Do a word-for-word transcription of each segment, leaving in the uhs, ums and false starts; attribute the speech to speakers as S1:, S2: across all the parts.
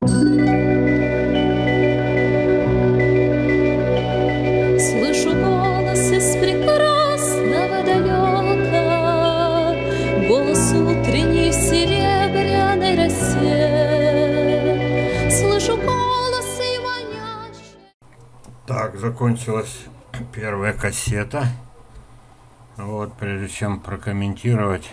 S1: Слышу голос из прекрасного далека, голос утренней в серебряной росе. Слышу голос и манящий.
S2: Так, закончилась первая кассета. Вот, прежде чем прокомментировать,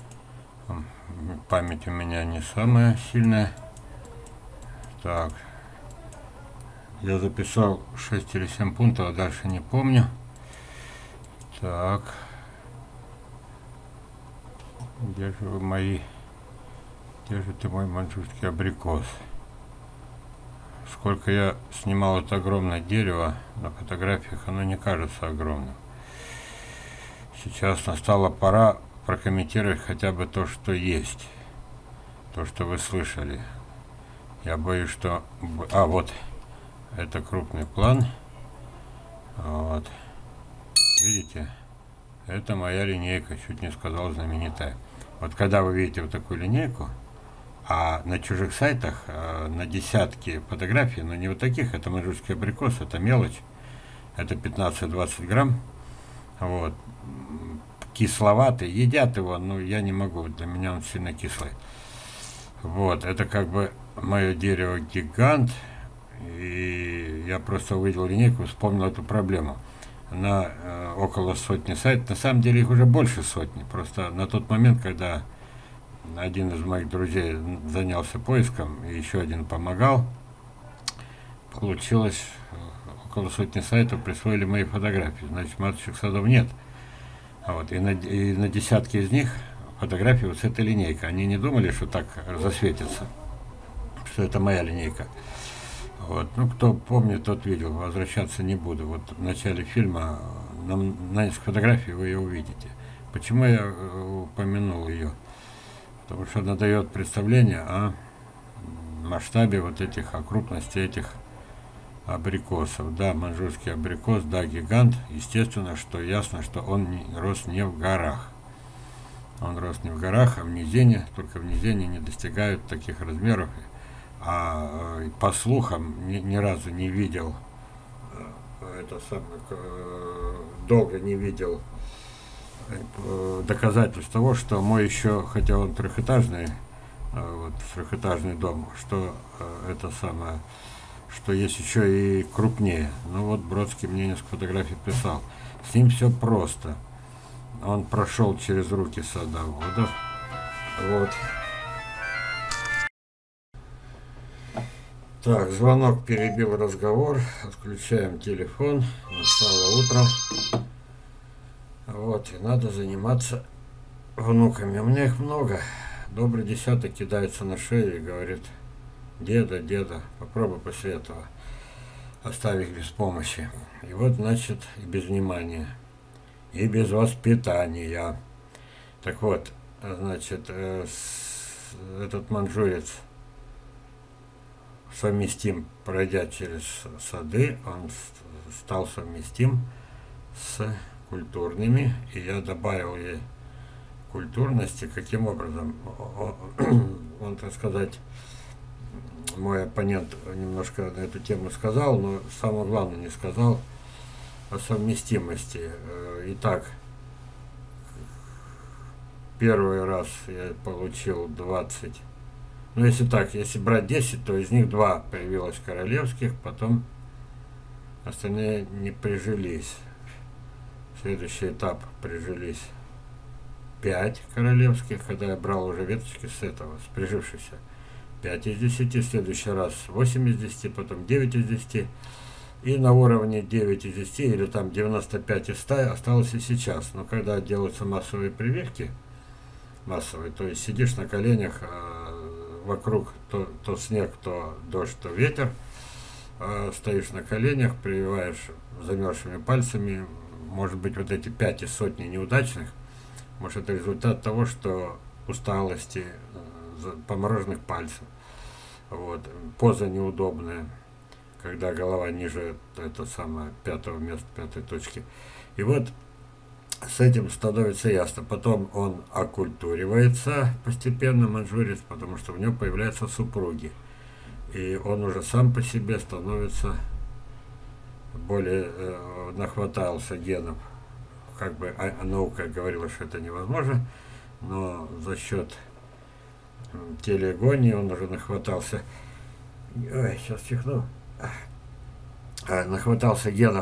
S2: память у меня не самая сильная. Так, я записал шесть или семь пунктов, а дальше не помню. Так, где же вы мои, где же ты мой маньчжурский абрикос? Сколько я снимал это огромное дерево, на фотографиях оно не кажется огромным. Сейчас настала пора прокомментировать хотя бы то, что есть, то, что вы слышали. Я боюсь, что... А, вот, это крупный план. Вот. Видите? Это моя линейка, чуть не сказал знаменитая. Вот когда вы видите вот такую линейку, а на чужих сайтах э, на десятки фотографий, но не вот таких, это маньчжурский абрикос, это мелочь, это пятнадцать-двадцать грамм. Вот. Кисловатый, едят его, но я не могу, для меня он сильно кислый. Вот, это как бы мое дерево гигант, и я просто увидел линейку, вспомнил эту проблему. На э, около сотни сайтов, на самом деле их уже больше сотни, просто на тот момент, когда один из моих друзей занялся поиском, и еще один помогал, получилось около сотни сайтов присвоили мои фотографии, значит маточных садов нет. Вот, и, на, и на десятки из них фотографии вот с этой линейкой. Они не думали, что так засветится, что это моя линейка. Вот. Ну, кто помнит, тот видел, возвращаться не буду. Вот в начале фильма на, на несколько фотографий вы ее увидите. Почему я упомянул ее? Потому что она дает представление о масштабе вот этих, о крупности этих абрикосов. Да, маньчжурский абрикос, да, гигант. Естественно, что ясно, что он не, рос не в горах. Он рос не в горах, а в низине. Только в низине не достигают таких размеров. А по слухам ни, ни разу не видел, это самое, долго не видел доказательств того, что мой еще, хотя он трехэтажный, вот трехэтажный дом, что это самое, что есть еще и крупнее. Ну вот Бродский мне несколько фотографий писал. С ним все просто. Он прошел через руки садоводов. Вот. Так, звонок перебил разговор. Отключаем телефон. Настало утро. Вот, и надо заниматься внуками. У меня их много. Добрый десяток кидается на шею и говорит: деда, деда, попробуй после этого оставь их без помощи. И вот, значит, и без внимания, и без воспитания. Так вот, значит, э, с, этот маньчжурец совместим, пройдя через сады, он стал совместим с культурными, и я добавил ей культурности. Каким образом? Он, так сказать, мой оппонент немножко на эту тему сказал, но самое главное не сказал о совместимости. Итак, первый раз я получил двадцать, ну если так, если брать десять, то из них два появилось королевских, потом остальные не прижились. Следующий этап прижились пять королевских, когда я брал уже веточки с этого, с прижившихся. пять из десяти, в следующий раз восемь из десяти, потом девять из десяти. И на уровне девять из десяти, или там девяносто пять из ста осталось и сейчас. Но когда делаются массовые прививки, массовые, то есть сидишь на коленях, э, вокруг то, то снег, то дождь, то ветер, э, стоишь на коленях, прививаешь замерзшими пальцами. Может быть, вот эти пять из сотни неудачных, может, это результат того, что усталости, помороженных пальцев. Вот. Поза неудобная, когда голова ниже это самое пятого места, пятой точки. И вот с этим становится ясно. Потом он окультуривается постепенно, маньчжурец, потому что у него появляются супруги. И он уже сам по себе становится более, э, нахватался генов. Как бы а, наука говорила, что это невозможно, но за счет телеагонии он уже нахватался. Ой, сейчас чихну. А, нахватался генов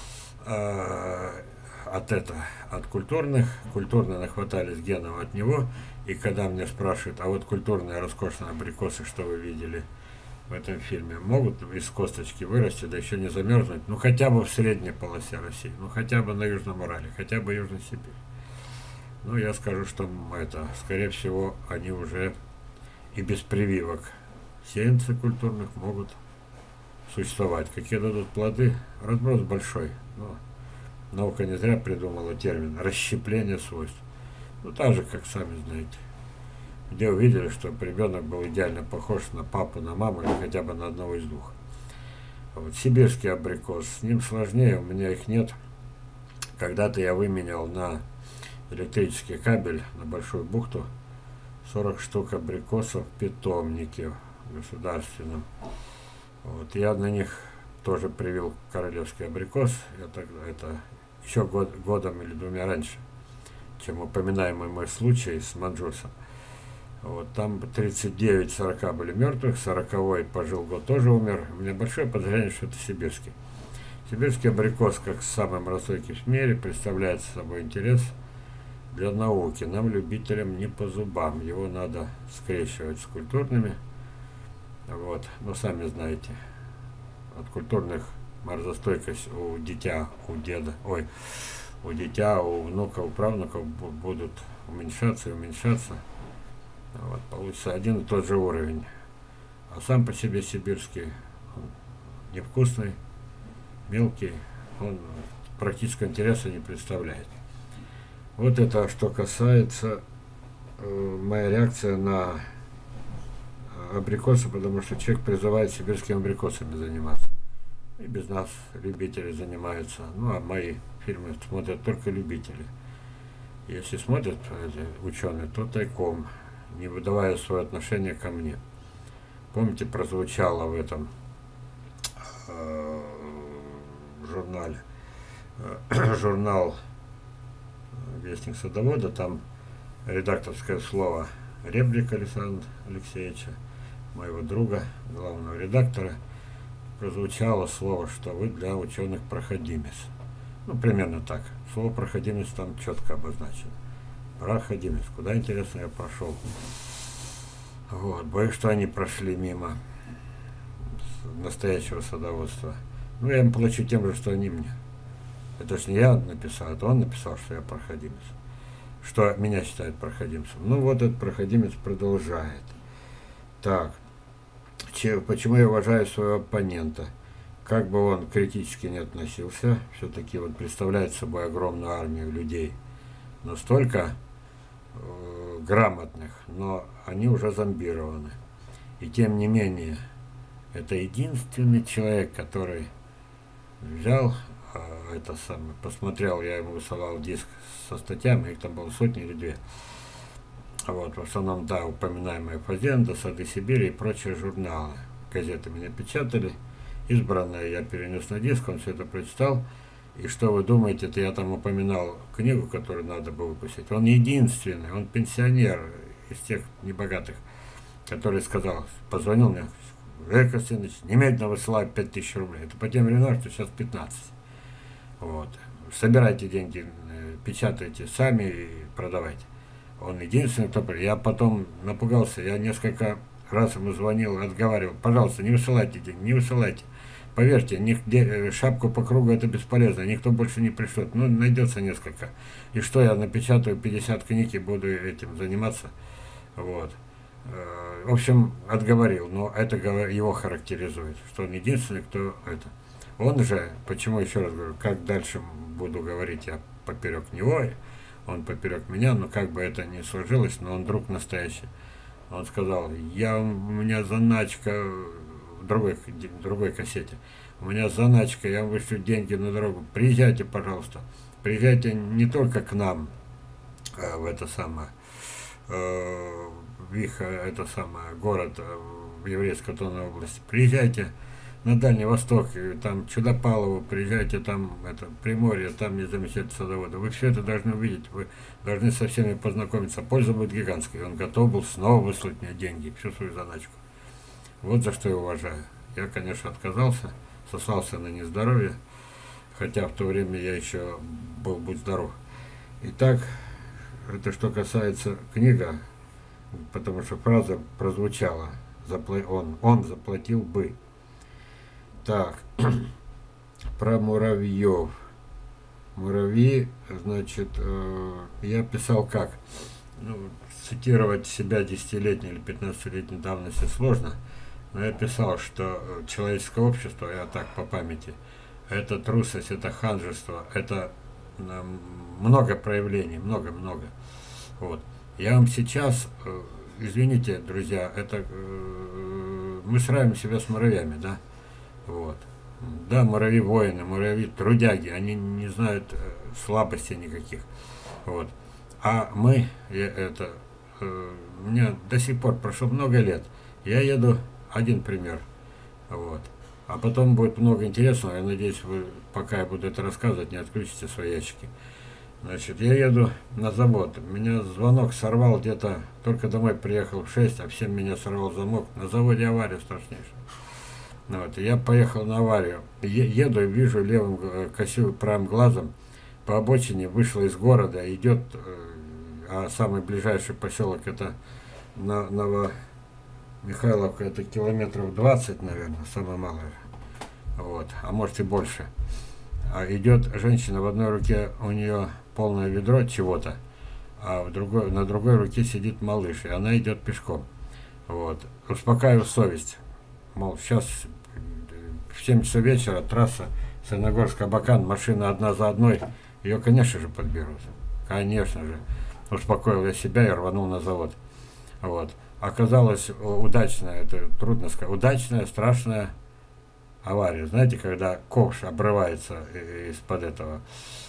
S2: а, от этого, от культурных. Культурные нахватались генов от него. И когда мне спрашивают, а вот культурные роскошные абрикосы, что вы видели в этом фильме, могут из косточки вырасти, да еще не замерзнуть, ну хотя бы в средней полосе России, ну хотя бы на Южном Урале, хотя бы Южной Сибири. Ну, я скажу, что это, скорее всего, они уже и без прививок сеянцы культурных могут существовать. Какие дадут плоды, разброс большой. Но наука не зря придумала термин расщепление свойств. Ну, так же, как сами знаете. Где увидели, что ребенок был идеально похож на папу, на маму или хотя бы на одного из двух. Вот сибирский абрикос, с ним сложнее, у меня их нет. Когда-то я выменял на электрический кабель на Большую бухту сорок штук абрикосов в питомнике государственном. Вот, я на них тоже привил королевский абрикос. Это, это еще год, годом или двумя раньше, чем упоминаемый мой случай с Манджурсом. Вот, там тридцать девять сорок были мертвых, сороковой пожил год, тоже умер. У меня большое подозрение, что это сибирский. Сибирский абрикос, как самый мросойкий в мире, представляет собой интерес для науки. Нам, любителям, не по зубам. Его надо скрещивать с культурными. Вот, но сами знаете, от культурных морозостойкость у дитя, у деда, ой, у дитя, у внуков, у правнуков будут уменьшаться и уменьшаться. Вот, получится один и тот же уровень. А сам по себе сибирский, он невкусный, мелкий, он практически интереса не представляет. Вот это что касается э, моя реакция на абрикосы, потому что человек призывает сибирскими абрикосами заниматься. И без нас любители занимаются. Ну, а мои фильмы смотрят только любители. Если смотрят ученые, то тайком, не выдавая свое отношение ко мне. Помните, прозвучало в этом э, журнале, э, журнал «Вестник садовода», там редакторское слово Ребрика Александра Алексеевича, моего друга, главного редактора, прозвучало слово, что вы для ученых проходимец. Ну, примерно так. Слово проходимец там четко обозначено. Проходимец. Куда, интересно, я прошел. Вот. Боюсь, что они прошли мимо настоящего садоводства. Ну, я им плачу тем же, что они мне. Это ж не я написал, это он написал, что я проходимец. Что меня считают проходимцем. Ну, вот этот проходимец продолжает. Так. Че, почему я уважаю своего оппонента? Как бы он критически не относился, все-таки он представляет собой огромную армию людей. Настолько э, грамотных, но они уже зомбированы. И тем не менее, это единственный человек, который взял э, это самое, посмотрел, я ему высылал диск со статьями, их там было сотни или две. Вот, в основном, да, упоминаемые «Фазенда», «Сады Сибири» и прочие журналы. Газеты меня печатали. Избранное я перенес на диск, он все это прочитал. И что вы думаете, это я там упоминал книгу, которую надо было выпустить. Он единственный, он пенсионер из тех небогатых, который сказал, позвонил мне, Олег Костянович, немедленно высылаю пять тысяч рублей. Это по тем временам, что сейчас пятнадцать. Вот. Собирайте деньги, печатайте сами и продавайте. Он единственный, кто... Я потом напугался, я несколько раз ему звонил, отговаривал, пожалуйста, не высылайте деньги, не высылайте. Поверьте, нигде, шапку по кругу это бесполезно, никто больше не пришлет. Ну, найдется несколько. И что, я напечатаю пятьдесят книг и буду этим заниматься? Вот. В общем, отговорил, но это его характеризует, что он единственный, кто это. Он же, почему, еще раз говорю, как дальше буду говорить, я поперек него, он поперек меня, но как бы это ни сложилось, но он друг настоящий. Он сказал, я, у меня заначка в другой, в другой кассете, у меня заначка, я вышлю деньги на дорогу, приезжайте, пожалуйста, приезжайте не только к нам, в это самое, в их, это самое, город, в Еврейской автономной области. Приезжайте на Дальний Восток, там Чудопалово, приезжайте там, это, Приморье, там есть замечательные садоводы. Вы все это должны увидеть, вы должны со всеми познакомиться. Польза будет гигантской. Он готов был снова выслать мне деньги, всю свою заначку. Вот за что я уважаю. Я, конечно, отказался, сослался на нездоровье, хотя в то время я еще был будь здоров. Итак, это что касается книга, потому что фраза прозвучала, он, он заплатил бы. Так, про муравьев. Муравьи, значит, э, я писал как? Ну, цитировать себя десятилетней или пятнадцатилетней давности сложно, но я писал, что человеческое общество, я так по памяти, это трусость, это ханжество, это э, много проявлений, много-много. Вот. Я вам сейчас, э, извините, друзья, это э, мы сравним себя с муравьями, да? Вот. Да, муравьи воины, муравьи трудяги, они не знают э, слабостей никаких. Вот. А мы, я, это, э, у меня до сих пор прошло много лет, я еду, один пример, вот. А потом будет много интересного, я надеюсь, вы, пока я буду это рассказывать, не отключите свои ящики. Значит, я еду на завод, меня звонок сорвал где-то, только домой приехал в шесть, а в семь меня сорвал замок, на заводе авария страшнейшая. Вот, я поехал на аварию, еду и вижу левым, косю правым глазом, по обочине вышла из города, идет, а самый ближайший поселок это Новомихайловка, это километров двадцать, наверное, самое малое, вот, а может и больше. А идет женщина, в одной руке у нее полное ведро чего-то, а в другой, на другой руке сидит малыш, и она идет пешком. Вот, успокаиваю совесть. Мол, сейчас в семь часов вечера трасса Саяногорск-Абакан, машина одна за одной, ее, конечно же, подберут. Конечно же. Успокоил я себя и рванул на завод. Вот. Оказалось удачная, это трудно сказать, удачная, страшная авария. Знаете, когда ковш обрывается из-под этого,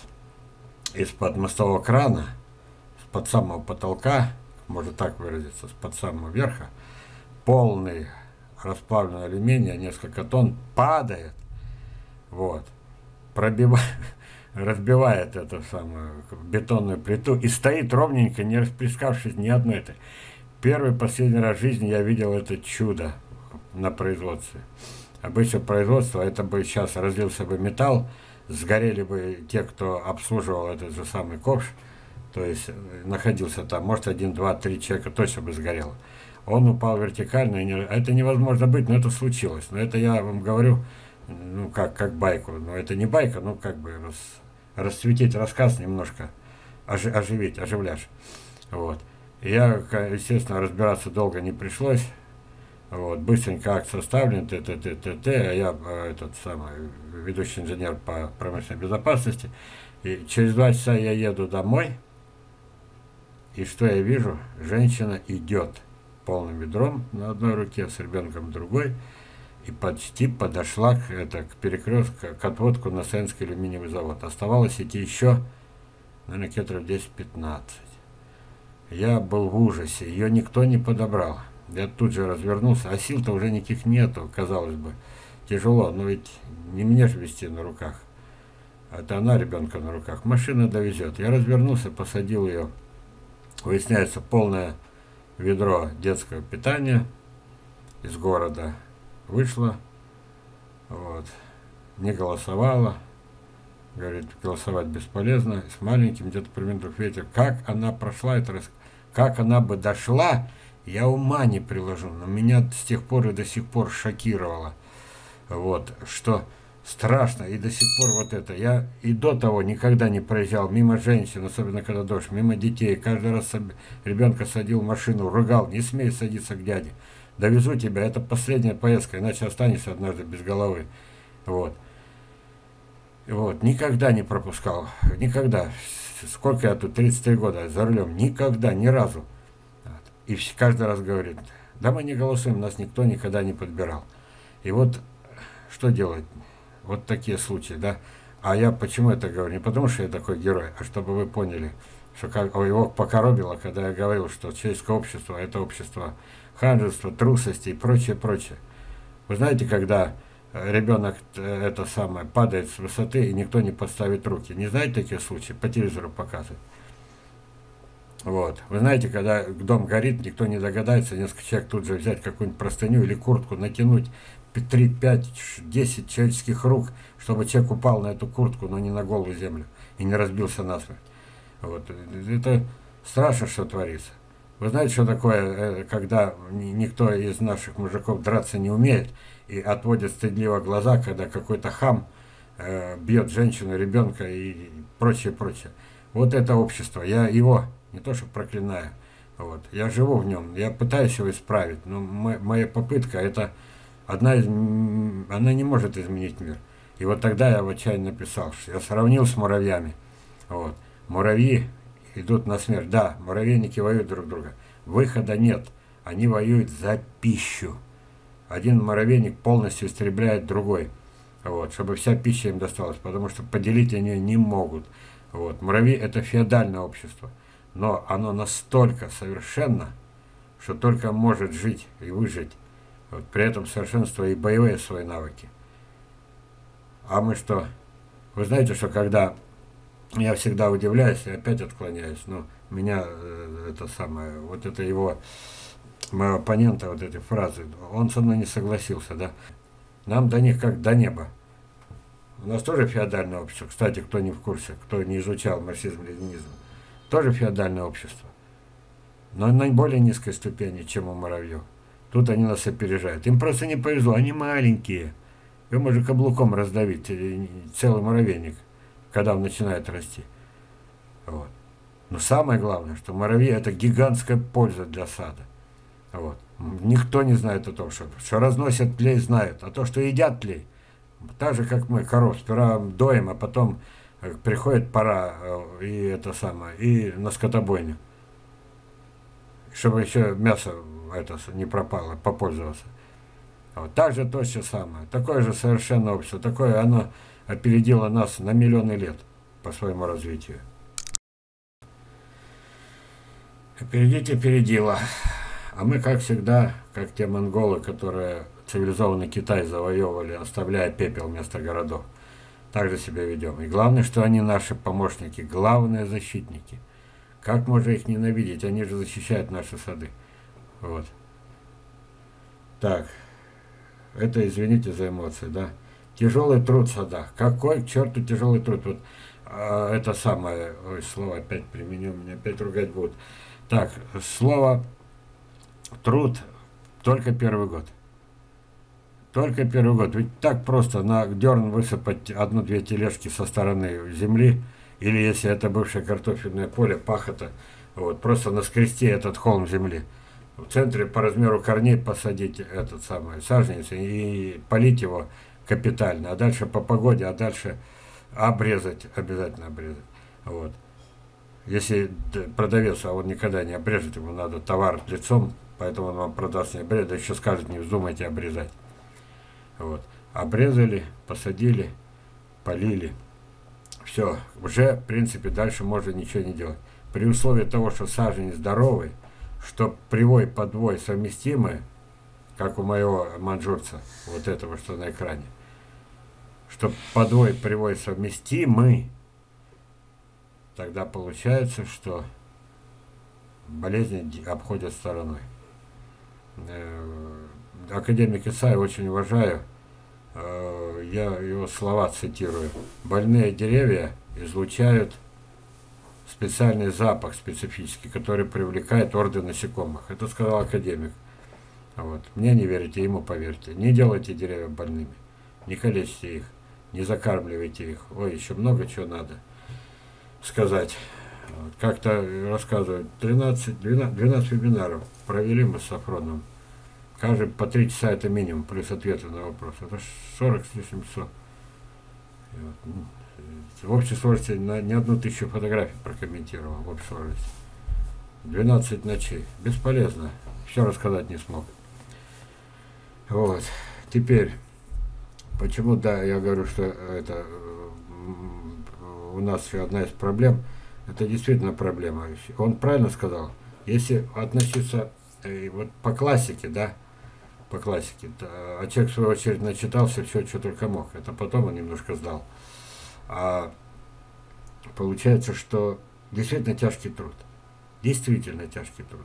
S2: из-под мостового крана, с-под самого потолка, можно так выразиться, с-под самого верха, полный расплавленного алюминия, несколько тонн, падает, вот, пробивает, разбивает эту самую бетонную плиту и стоит ровненько, не расплескавшись ни одной этой. Первый, последний раз в жизни я видел это чудо на производстве. Обычно производство, это бы сейчас разлился бы металл, сгорели бы те, кто обслуживал этот же самый ковш, то есть находился там, может, один, два, три человека точно бы сгорело. Он упал вертикально, и не, это невозможно быть, но это случилось. Но это я вам говорю, ну, как, как байку, но это не байка, ну, как бы рас, расцветить рассказ немножко, ожи, оживить, оживляешь. Вот. И я, естественно, разбираться долго не пришлось. Вот, быстренько акт составлен, т т т т т а я этот самый ведущий инженер по промышленной безопасности. И через два часа я еду домой, и что я вижу? Женщина идет полным ведром на одной руке, с ребенком в другой, и почти подошла к, это, к перекрестку, к отводку на Саянский алюминиевый завод. Оставалось идти еще, наверное, километров десять-пятнадцать. Я был в ужасе, ее никто не подобрал. Я тут же развернулся, а сил-то уже никаких нету, казалось бы. Тяжело, но ведь не мне же везти на руках. Это она ребенка на руках. Машина довезет. Я развернулся, посадил ее. Выясняется, полное ведро детского питания из города вышло. Вот. Не голосовала. Говорит, голосовать бесполезно. С маленьким где-то примерно двух ветер. Как она прошла это, как она бы дошла, я ума не приложу, но меня с тех пор и до сих пор шокировало, вот, что страшно, и до сих пор вот это, я и до того никогда не проезжал мимо женщин, особенно когда дождь, мимо детей, каждый раз ребенка садил в машину, ругал, не смей садиться к дяде, довезу тебя, это последняя поездка, иначе останешься однажды без головы, вот, вот, никогда не пропускал, никогда, сколько я тут, тридцать три года за рулем, никогда, ни разу. И каждый раз говорит, да мы не голосуем, нас никто никогда не подбирал. И вот что делать? Вот такие случаи, да? А я почему это говорю? Не потому что я такой герой, а чтобы вы поняли, что как, его покоробило, когда я говорил, что человеческое общество – это общество ханжества, трусости и прочее, прочее. Вы знаете, когда ребенок это самое падает с высоты и никто не подставит руки? Не знаете такие случаи? По телевизору показывают. Вот. Вы знаете, когда дом горит, никто не догадается, несколько человек тут же взять какую-нибудь простыню или куртку, натянуть три, пять, десять человеческих рук, чтобы человек упал на эту куртку, но не на голую землю и не разбился насмерть. Вот. Это страшно, что творится. Вы знаете, что такое, когда никто из наших мужиков драться не умеет и отводит стыдливо глаза, когда какой-то хам э, бьет женщину, ребенка и прочее, прочее. Вот это общество. Я его не то что проклинаю, вот, я живу в нем, я пытаюсь его исправить, но моя попытка, это одна из, она не может изменить мир. И вот тогда я в отчаянии написал, что я сравнил с муравьями. Вот. Муравьи идут на смерть. Да, муравейники воюют друг друга. Выхода нет. Они воюют за пищу. Один муравейник полностью истребляет другой. Вот, чтобы вся пища им досталась, потому что поделить они не могут. Вот. Муравьи — это феодальное общество. Но оно настолько совершенно, что только может жить и выжить, вот, при этом совершенствуя и боевые свои навыки. А мы что? Вы знаете, что когда я всегда удивляюсь и опять отклоняюсь, но меня э, это самое, вот это его, моего оппонента, вот эти фразы, он со мной не согласился, да? Нам до них как до неба. У нас тоже феодальное общество, кстати, кто не в курсе, кто не изучал марксизм-ленинизм. Тоже феодальное общество, но на более низкой ступени, чем у муравьев. Тут они нас опережают. Им просто не повезло, они маленькие. Его можно каблуком раздавить, целый муравейник, когда он начинает расти. Вот. Но самое главное, что муравьи — это гигантская польза для сада. Вот. Никто не знает о том, что, что разносят тлей, знают. А то, что едят тлей, так же, как мы коров сперва доим, а потом приходит пора и это самое, и на скотобойню, чтобы еще мясо это не пропало, попользоваться. Вот. Так же то же самое. Такое же совершенно общество. Такое оно опередило нас на миллионы лет по своему развитию. Опередить опередило. А мы, как всегда, как те монголы, которые цивилизованный Китай завоевывали, оставляя пепел вместо городов. Так же себя ведем. И главное, что они наши помощники, главные защитники. Как можно их ненавидеть? Они же защищают наши сады. Вот. Так. Это, извините за эмоции, да. Тяжелый труд в садах. Какой к черту тяжелый труд? Вот а, это самое... Ой, слово опять применил, меня опять ругать будут. Так, слово труд только первый год. Только первый год. Ведь так просто на дерн высыпать одну-две тележки со стороны земли, или если это бывшее картофельное поле, пахота, вот, просто наскрести этот холм земли. В центре по размеру корней посадить этот самый саженец и полить его капитально. А дальше по погоде, а дальше обрезать, обязательно обрезать. Вот. Если продавец, а он никогда не обрежет, ему надо товар лицом, поэтому он вам продаст не обрезать, да еще скажет, не вздумайте обрезать. Вот. Обрезали, посадили, полили. Все, уже, в принципе, дальше можно ничего не делать. При условии того, что саженец здоровый, что привой, подвой совместимы, как у моего манжурца, вот этого, что на экране, что подвой, привой совместимы, тогда получается, что болезни обходят стороной. Академик Исаев очень уважаю, я его слова цитирую. Больные деревья излучают специальный запах специфический, который привлекает орды насекомых. Это сказал академик. Вот. Мне не верите, ему поверьте. Не делайте деревья больными, не калечьте их, не закармливайте их. Ой, еще много чего надо сказать. Вот. Как-то рассказывают, тринадцать, двенадцать, двенадцать вебинаров провели мы с Сафроном. Каждый по три часа это минимум, плюс ответы на вопрос. Это сорок с лишним часов. Вот. В общей сложности на не одну тысячу фотографий прокомментировал. В общей сложности. двенадцать ночей. Бесполезно. Все рассказать не смог. Вот. Теперь, почему, да, я говорю, что это у нас еще одна из проблем. Это действительно проблема. Он правильно сказал. Если относиться И вот по классике, да, по классике. А человек, в свою очередь, начитался все, что только мог. Это потом он немножко сдал. А получается, что действительно тяжкий труд. Действительно тяжкий труд.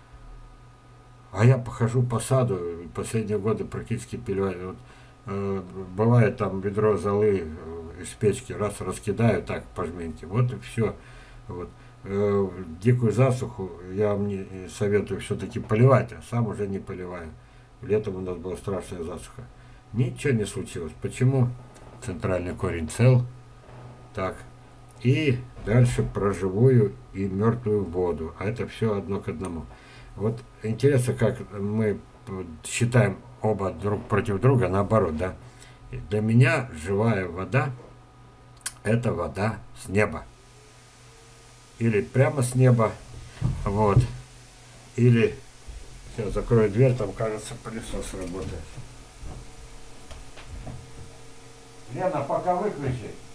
S2: А я похожу по саду, последние годы практически пилю. Вот, э, бывает там ведро золы э, из печки, раз раскидаю так по жменьке, вот и все. Вот. Э, дикую засуху я вам не советую все-таки поливать, а сам уже не поливаю. Летом у нас была страшная засуха. Ничего не случилось. Почему? Центральный корень цел. Так. И дальше про живую и мертвую воду. А это все одно к одному. Вот интересно, как мы считаем оба друг против друга, наоборот, да? Для меня живая вода – это вода с неба. Или прямо с неба, вот. Или, сейчас закрою дверь, там, кажется, пылесос работает. Лена, пока выключи.